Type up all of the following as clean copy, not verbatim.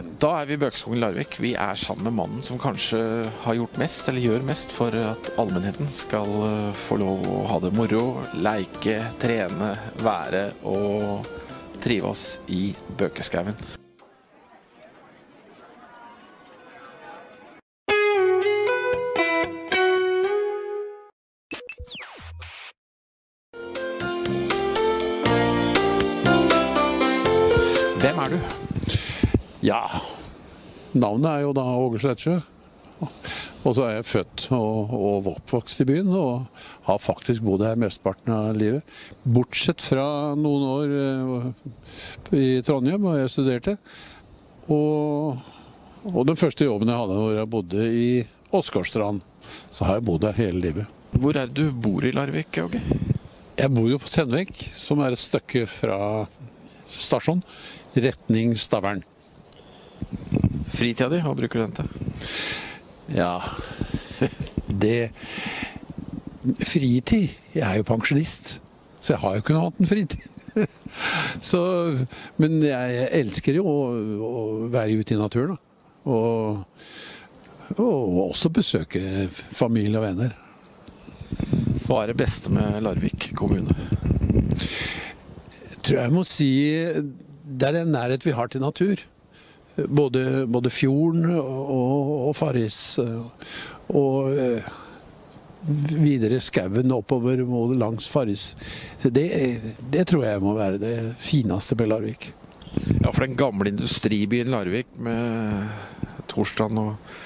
Da vi i Bøkeskogen Larvik. Vi sammen med mannen som kanskje har gjort mest, eller gjør mest, for at allmennheten skal få lov å ha det moro, leke, trene, være og trive oss i Bøkeskauen. Hvem du? Ja, navnet jo da Åge Slettsjø. Og så jeg født og oppvokst i byen, og har faktisk bodd her mesteparten av livet. Bortsett fra noen år i Trondheim, hvor jeg studerte. Og den første jobben jeg hadde, hvor jeg bodde i Åsgårdstrand, så har jeg bodd her hele livet. Hvor det du bor i Larvik, Åge? Jeg bor jo på Tenvik, som et stykke fra stasjon, retning Stavern. Fritida di, hva bruker du den til? Ja, fritid. Jeg jo pensjonist, så jeg har jo ikke noe annet enn fritid. Men jeg elsker jo å være ute i naturen, da. Og også besøke familie og venner. Hva det beste med Larvik kommune? Jeg tror jeg må si det den nærhet vi har til natur. Både fjorden og Farris, og videre skauen oppover langs Farris. Så det tror jeg må være det fineste med Larvik. Ja, for den gamle industribyen Larvik med Torstrand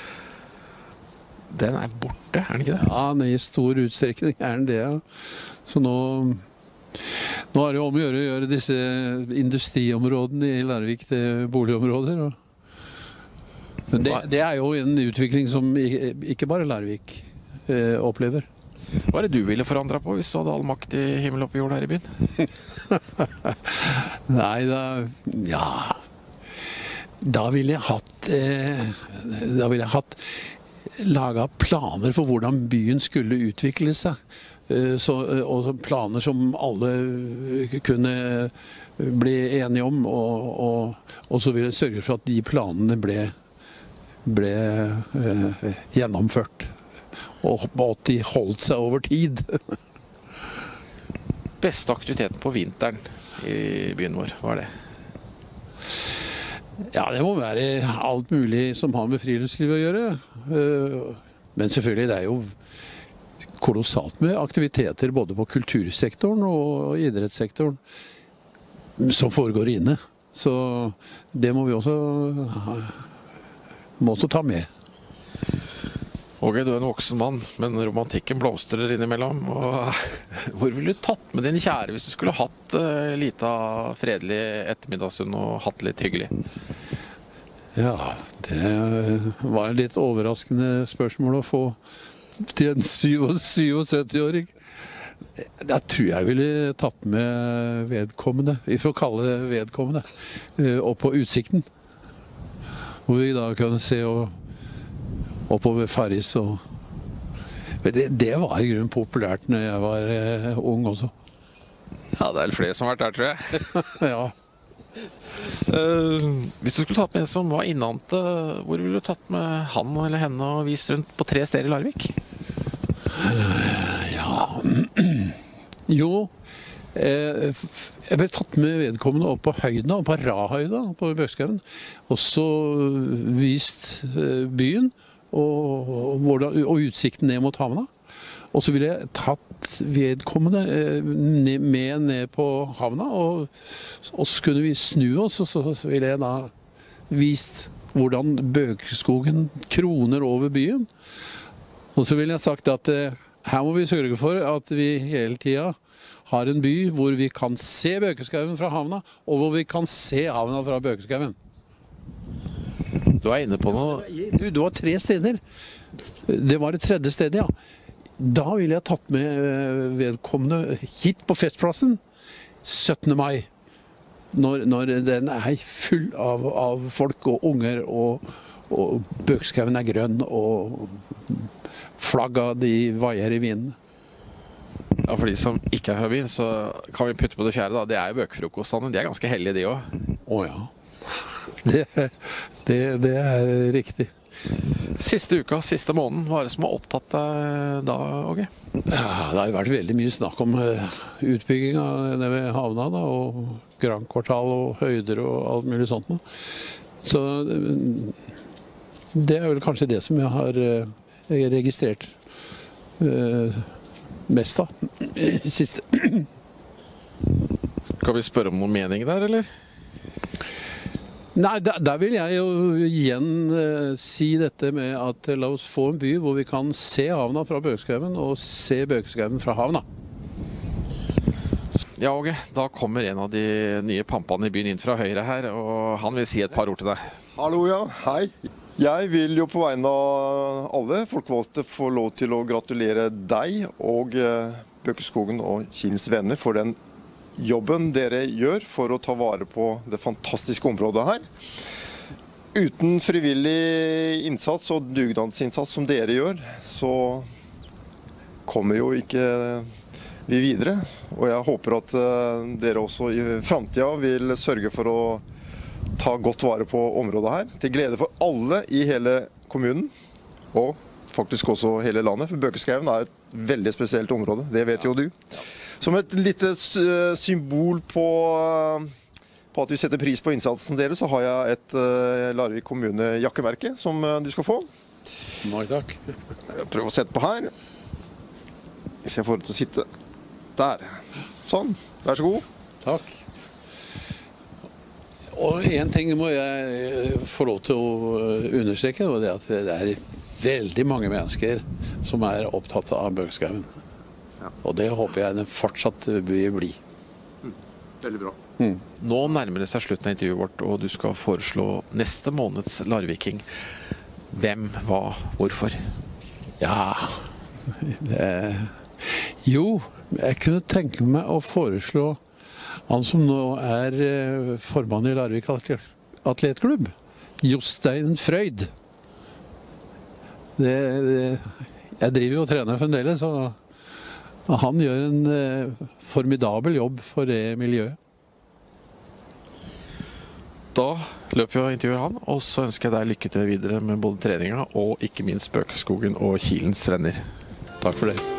den borte, den ikke det? Ja, den i stor utstrekning den det, ja. Så nå det jo om å gjøre disse industriområdene i Larvik til boligområder. Men det jo en utvikling som ikke bare Larvik opplever. Hva det du ville forandre på hvis du hadde all makt i himmel oppe i jord her i byen? Nei, da ville jeg hatt laget planer for hvordan byen skulle utvikle seg. Og planer som alle kunne bli enige om, og så ville jeg sørge for at de planene ble gjennomført, og at de holdt seg over tid. Beste aktiviteten på vinteren i byen vår, hva det? Ja, det må være alt mulig som har med friluftsliv å gjøre. Men selvfølgelig, det jo kolossalt med aktiviteter både på kultursektoren og idrettssektoren som foregår inne. Så det må vi også ta med. Åge, du en voksen mann, men romantikken blomstrer innimellom. Hvor ville du tatt med din kjære hvis du skulle hatt litt av fredelig ettermiddagsstund og hatt litt hyggelig? Ja, det var et litt overraskende spørsmål å få til en 77-åring. Da tror jeg ville tatt med vedkommende, vi får kalle det vedkommende, opp på utsikten. Hvor vi da kunne se oppover Farris. Det var i grunnen populært når jeg var ung også. Ja, det vel flere som har vært der, tror jeg. Ja. Hvis du skulle tatt med en som var innante, hvor ville du tatt med han eller henne og vist rundt på 3 steder i Larvik? Jo, jeg ble tatt med vedkommende opp på høyden, på Rahøyda på Bøkeskauen, og så vist byen og utsikten ned mot havna. Og så ville jeg tatt vedkommende med ned på havna, og så skulle vi snu oss, og så ville jeg da vist hvordan Bøkeskogen kroner over byen. Og så ville jeg sagt at her må vi sørge for at vi hele tiden har en by hvor vi kan se Bøkeskauen fra havna, og hvor vi kan se havna fra Bøkeskauen. Du inne på noe? Det var 3 steder. Det var det 3. stedet, ja. Da ville jeg tatt med vedkommende hit på festplassen 17. mai. Når den full av folk og unger, og Bøkeskauen grønn, og flagga de vaier i vinden. Ja, for de som ikke fra byen, så kan vi putte på det 4. da. Det jo bøkefrokostene. De ganske hellige, de også. Å ja. Det er riktig. Siste uka, siste måneden, hva er det som har opptatt deg da, Åge? Ja, det har jo vært veldig mye snakk om utbygginga nede ved havna, da, og Gran-kvartal og høyder og alt mulig sånt nå. Så det er vel kanskje det som jeg har registrert mest av siste. Kan vi spørre om noen mening der, eller? Nei, der vil jeg jo igjen si dette med at la oss få en by hvor vi kan se havna fra Bøkeskauen og se Bøkeskauen fra havna. Ja, Åge, da kommer en av de nye pampene i byen inn fra høyre her, og han vil si et par ord til deg. Hallo, ja. Hei. Jeg vil jo på vegne av alle folkevalgte få lov til å gratulere deg og Bøkeskogen og Kilens venner for den jobben dere gjør for å ta vare på det fantastiske området her. Uten frivillig innsats og dugnadsinnsats som dere gjør, så kommer jo ikke vi videre. Og jeg håper at dere også i fremtiden vil sørge for å ta godt vare på området her, til glede for alle i hele kommunen, og faktisk også hele landet. For Bøkeskauen er et veldig spesielt område, det vet jo du. Som et lite symbol på at vi setter pris på innsatsen deres, så har jeg et Larvik kommune jakkemerke som du skal få. Nei, takk. Jeg prøver å sette på her. Hvis jeg får det til å sitte der. Sånn, vær så god. Takk. Og en ting må jeg få lov til å understreke, og det er at det er veldig mange mennesker som er opptatt av Bøkeskauen. Ja. Og det håper jeg den fortsatt vil bli. Veldig bra. Nå nærmer det seg slutten av intervjuet vårt, og du skal foreslå neste måneds Larviking. Hvem, hva, hvorfor? Ja, jo, jeg kunne tenke meg å foreslå han som nå er formann i Larvik atletklubb, Jostein Frøyd. Jeg driver jo og trener fremdeles, så han gjør en formidabel jobb for det miljøet. Da løper vi og intervjuer han, og så ønsker jeg deg lykke til videre med både treninga og ikke minst Bøkeskogen og Kilens venner. Takk for det.